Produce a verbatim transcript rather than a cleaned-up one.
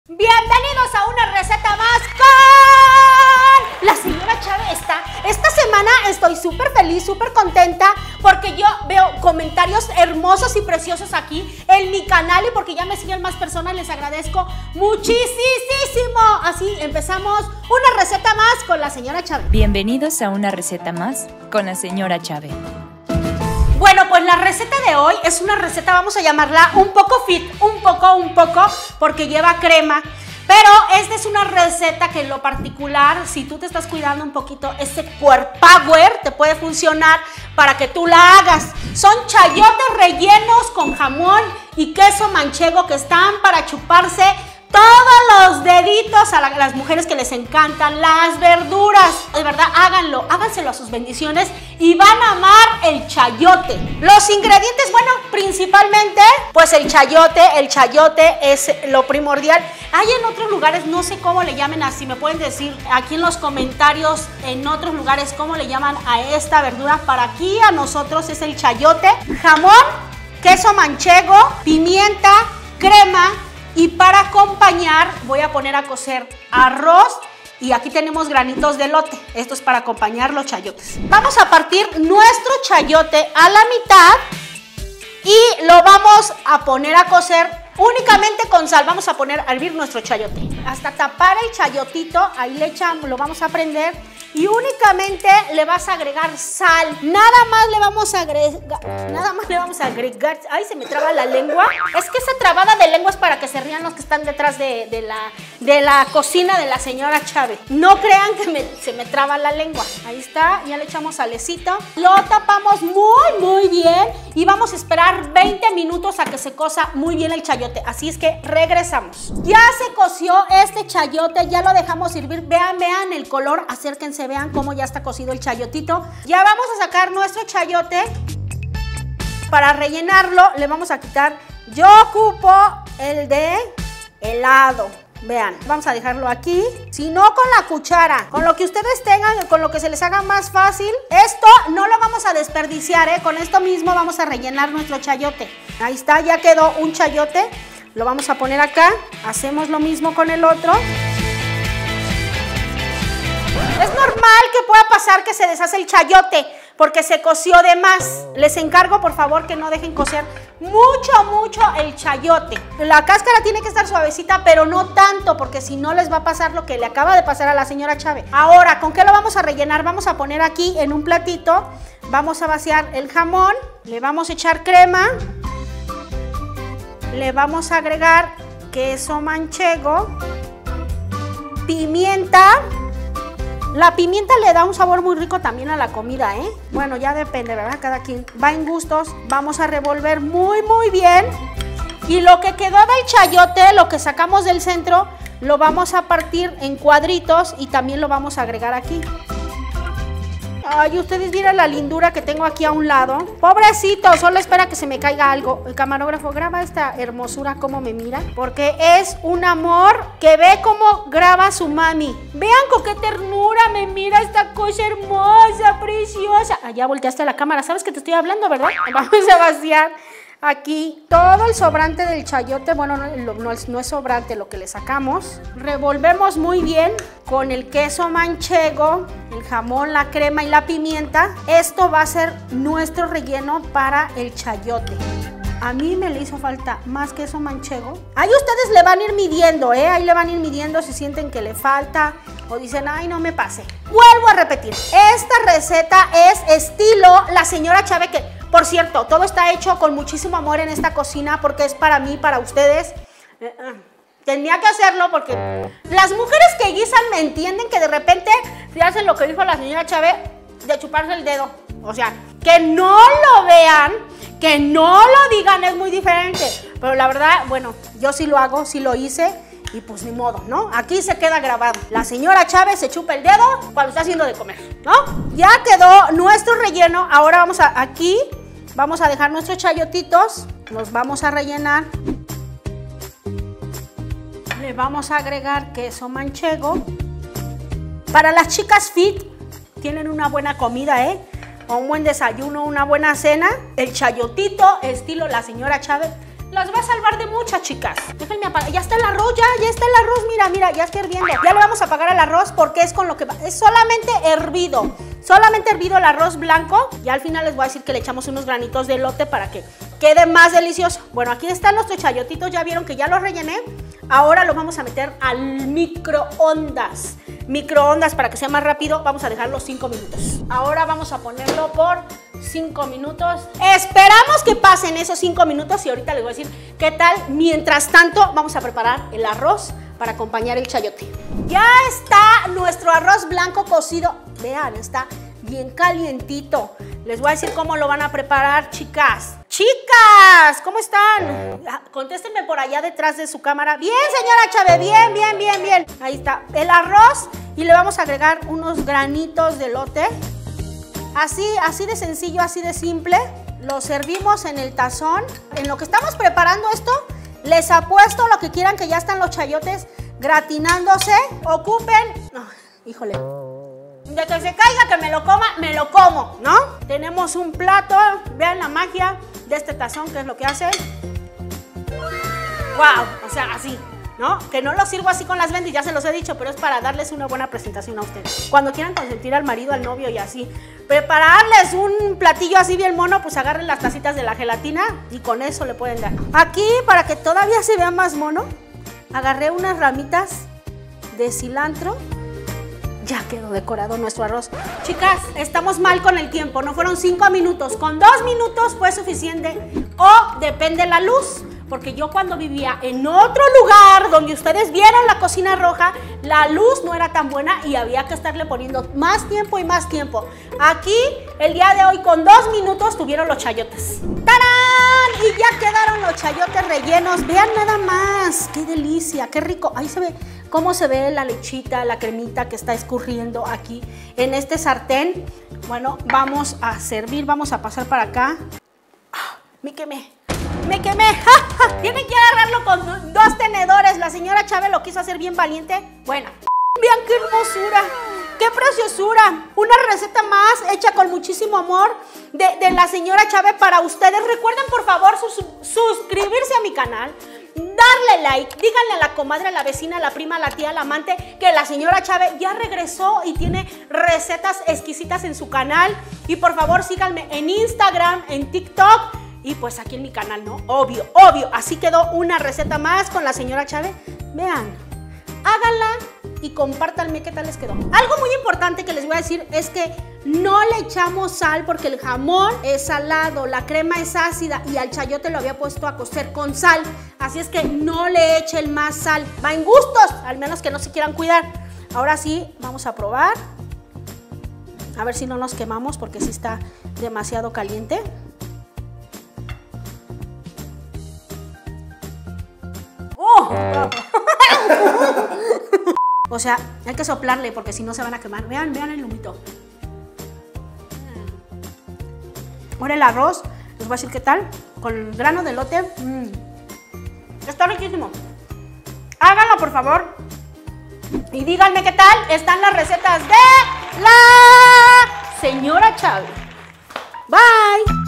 Bienvenidos a una receta más con la señora Chávez. Esta, esta semana estoy súper feliz, súper contenta porque yo veo comentarios hermosos y preciosos aquí en mi canal y porque ya me siguen más personas, les agradezco muchísimo. Así empezamos una receta más con la señora Chávez. Bienvenidos a una receta más con la señora Chávez. Bueno, pues la receta de hoy es una receta, vamos a llamarla un poco fit, un poco, un poco, porque lleva crema. Pero esta es una receta que en lo particular, si tú te estás cuidando un poquito, ese core power te puede funcionar para que tú la hagas. Son chayotes rellenos con jamón y queso manchego que están para chuparse todos los deditos a la, las mujeres que les encantan las verduras. De verdad, háganlo, háganselo a sus bendiciones y van a amar el chayote. Los ingredientes, bueno, principalmente, pues el chayote, el chayote es lo primordial. Hay en otros lugares, no sé cómo le llamen así, me pueden decir aquí en los comentarios, en otros lugares, cómo le llaman a esta verdura. Para aquí a nosotros es el chayote, jamón, queso manchego, pimienta, crema. Y para acompañar voy a poner a cocer arroz y aquí tenemos granitos de elote. Esto es para acompañar los chayotes. Vamos a partir nuestro chayote a la mitad y lo vamos a poner a cocer únicamente con sal. Vamos a poner a hervir nuestro chayote. Hasta tapar el chayotito, ahí le echamos, lo vamos a prender. Y únicamente le vas a agregar sal. Nada más le vamos a agregar. Nada más le vamos a agregar. Ay, se me traba la lengua. Es que esa trabada de lengua es para que se rían los que están detrás de, de, la, de la cocina de la señora Chávez. No crean que me, se me traba la lengua. Ahí está, ya le echamos salecito. Lo tapamos muy, muy bien. Y vamos a esperar veinte minutos a que se cosa muy bien el chayote. Así es que regresamos. Ya se coció este chayote, ya lo dejamos servir. Vean, vean el color, acérquense. Vean cómo ya está cocido el chayotito. Ya vamos a sacar nuestro chayote. Para rellenarlo le vamos a quitar, yo ocupo el de helado. Vean, vamos a dejarlo aquí. Si no, con la cuchara, con lo que ustedes tengan, con lo que se les haga más fácil. Esto no lo vamos a desperdiciar, ¿eh? Con esto mismo vamos a rellenar nuestro chayote. Ahí está, ya quedó un chayote. Lo vamos a poner acá. Hacemos lo mismo con el otro. Es normal que pueda pasar que se deshace el chayote porque se coció de más. Les encargo, por favor, que no dejen cocer mucho, mucho el chayote. La cáscara tiene que estar suavecita, pero no tanto, porque si no les va a pasar lo que le acaba de pasar a la señora Chávez. Ahora, ¿con qué lo vamos a rellenar? Vamos a poner aquí en un platito. Vamos a vaciar el jamón. Le vamos a echar crema. Le vamos a agregar queso manchego. Pimienta. La pimienta le da un sabor muy rico también a la comida, ¿eh? Bueno, ya depende, ¿verdad? Cada quien va en gustos. Vamos a revolver muy, muy bien. Y lo que quedó del chayote, lo que sacamos del centro, lo vamos a partir en cuadritos y también lo vamos a agregar aquí. Ay, ustedes miren la lindura que tengo aquí a un lado. Pobrecito, solo espera que se me caiga algo. El camarógrafo, graba esta hermosura cómo me mira, porque es un amor que ve cómo graba su mami. Vean con qué ternura me mira esta cosa hermosa, preciosa. Allá volteaste la cámara, sabes que te estoy hablando, ¿verdad? Vamos a vaciar aquí todo el sobrante del chayote. Bueno, no, no, no es sobrante lo que le sacamos. Revolvemos muy bien con el queso manchego, el jamón, la crema y la pimienta. Esto va a ser nuestro relleno para el chayote. A mí me le hizo falta más queso manchego. Ahí ustedes le van a ir midiendo, ¿eh? Ahí le van a ir midiendo si sienten que le falta o dicen, ay, no me pase. Vuelvo a repetir, esta receta es estilo la señora Chávez, que... Por cierto, todo está hecho con muchísimo amor en esta cocina porque es para mí, para ustedes. Eh, eh, tenía que hacerlo porque las mujeres que guisan me entienden que de repente se hacen lo que dijo la señora Chávez de chuparse el dedo. O sea, que no lo vean, que no lo digan es muy diferente. Pero la verdad, bueno, yo sí lo hago, sí lo hice. Y pues ni modo, ¿no? Aquí se queda grabado. La señora Chávez se chupa el dedo cuando está haciendo de comer, ¿no? Ya quedó nuestro relleno. Ahora vamos a aquí, vamos a dejar nuestros chayotitos. Los vamos a rellenar. Le vamos a agregar queso manchego. Para las chicas fit, tienen una buena comida, ¿eh? O un buen desayuno, una buena cena. El chayotito, estilo la señora Chávez. Las va a salvar de muchas, chicas. Déjenme apagar. Ya está el arroz, ya, ya está el arroz. Mira, mira, ya está hirviendo. Ya le vamos a apagar al arroz porque es con lo que va. Es solamente hervido. Solamente hervido el arroz blanco. Y al final les voy a decir que le echamos unos granitos de elote para que quede más delicioso. Bueno, aquí están nuestros chayotitos. Ya vieron que ya los rellené. Ahora lo vamos a meter al microondas. Microondas para que sea más rápido. Vamos a dejarlo cinco minutos. Ahora vamos a ponerlo por cinco minutos. Esperamos que pasen esos cinco minutos y ahorita les voy a decir qué tal. Mientras tanto, vamos a preparar el arroz para acompañar el chayote. Ya está nuestro arroz blanco cocido. Vean, está bien calientito. Les voy a decir cómo lo van a preparar, chicas. Chicas, ¿cómo están? Contéstenme por allá detrás de su cámara. Bien, señora Chávez, bien, bien, bien, bien. Ahí está el arroz y le vamos a agregar unos granitos de elote. Así, así de sencillo, así de simple. Lo servimos en el tazón. En lo que estamos preparando esto, les apuesto lo que quieran que ya están los chayotes gratinándose. Ocupen... Oh, híjole. De que se caiga, que me lo coma, me lo como, ¿no? Tenemos un plato. Vean la magia de este tazón, que es lo que hace. ¡Wow! O sea, así, ¿no? Que no lo sirvo así con las vendas, ya se los he dicho, pero es para darles una buena presentación a ustedes. Cuando quieran consentir al marido, al novio y así, prepararles un platillo así bien mono, pues agarren las tacitas de la gelatina y con eso le pueden dar. Aquí, para que todavía se vea más mono, agarré unas ramitas de cilantro. Ya quedó decorado nuestro arroz. Chicas, estamos mal con el tiempo, no fueron cinco minutos, con dos minutos fue suficiente o depende la luz. Porque yo cuando vivía en otro lugar donde ustedes vieron la cocina roja, la luz no era tan buena y había que estarle poniendo más tiempo y más tiempo. Aquí, el día de hoy, con dos minutos tuvieron los chayotes. ¡Tarán! Y ya quedaron los chayotes rellenos. Vean nada más. ¡Qué delicia! ¡Qué rico! Ahí se ve cómo se ve la lechita, la cremita que está escurriendo aquí en este sartén. Bueno, vamos a servir, vamos a pasar para acá. ¡Ah! Me quemé. ¡Me quemé! Tienen que agarrarlo con dos tenedores. La señora Chávez lo quiso hacer bien valiente. Bueno, vean qué hermosura, qué preciosura. Una receta más hecha con muchísimo amor de, de la señora Chávez para ustedes. Recuerden, por favor, sus, suscribirse a mi canal, darle like, díganle a la comadre, a la vecina, a la prima, a la tía, a la amante que la señora Chávez ya regresó y tiene recetas exquisitas en su canal. Y por favor, síganme en Instagram, en TikTok. Y pues aquí en mi canal, ¿no? Obvio, obvio. Así quedó una receta más con la señora Chávez. Vean, háganla y compártanme qué tal les quedó. Algo muy importante que les voy a decir es que no le echamos sal porque el jamón es salado, la crema es ácida y al chayote lo había puesto a cocer con sal. Así es que no le echen más sal. Va en gustos, al menos que no se quieran cuidar. Ahora sí, vamos a probar. A ver si no nos quemamos porque sí está demasiado caliente. O sea, hay que soplarle porque si no se van a quemar. Vean, vean el humito. Ahora el arroz, les voy a decir qué tal. Con el grano de elote. Mmm. Está riquísimo. Háganlo, por favor. Y díganme qué tal están las recetas de la señora Chávez. Bye.